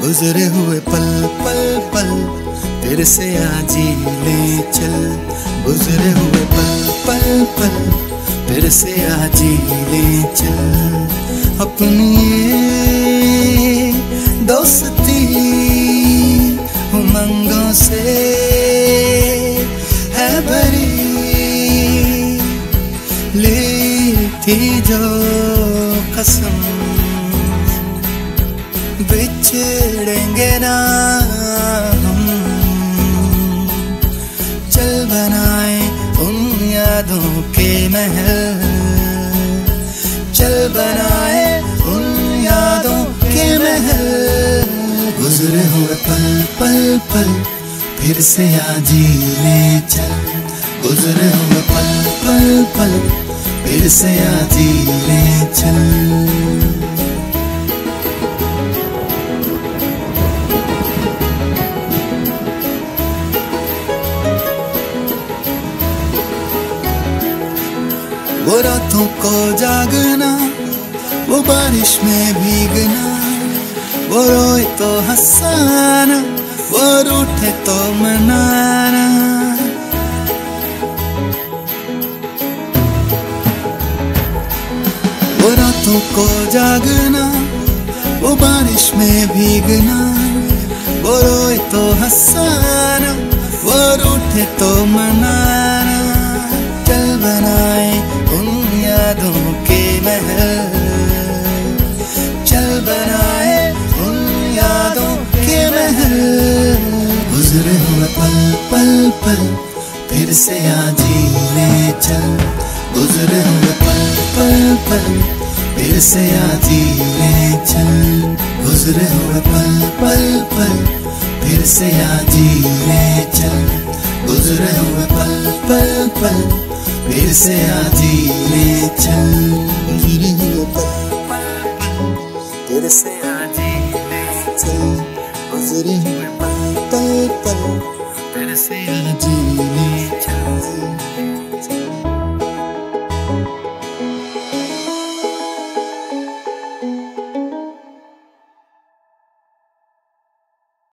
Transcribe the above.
गुजरे हुए पल पल पल फिर से आज ले चल। गुजरे हुए पल पल पल फिर से आज ले चल। अपनी ये दोस्ती उमंगों से है भरी, ली थी जो कसम बिछड़ेंगे ना हम। चल बनाए उन यादों के महल, चल बनाए उन यादों के महल। गुजरे हुए पल पल पल फिर से आज ले चल। गुजरे हुए पल पल पल फिर से आज ले चल। वो रातों को जागना, वो बारिश में भीगना, वो रोए तो हंसाना, वो रूठे तो मनाना। वो रातों को जागना, वो बारिश में भीगना, वो रोए तो हंसाना, वो रूठे तो मनाना। चल बनाए उन यादों के महल, चल बनाए उन यादों के महल। गुजरे हुए पल पल पल फिर से आज ले चल। गुजरे हुए पल पल पल फिर से आज ले चल। गुजरे हुए पल पल पल फिर से आज ले चल। गुजरे हुए पल पल पल फिर से आज ले चल। गुजरे हुए पल पल फिर से आज ले चल। गुजरे हुए पल पल फिर से आज ले चल।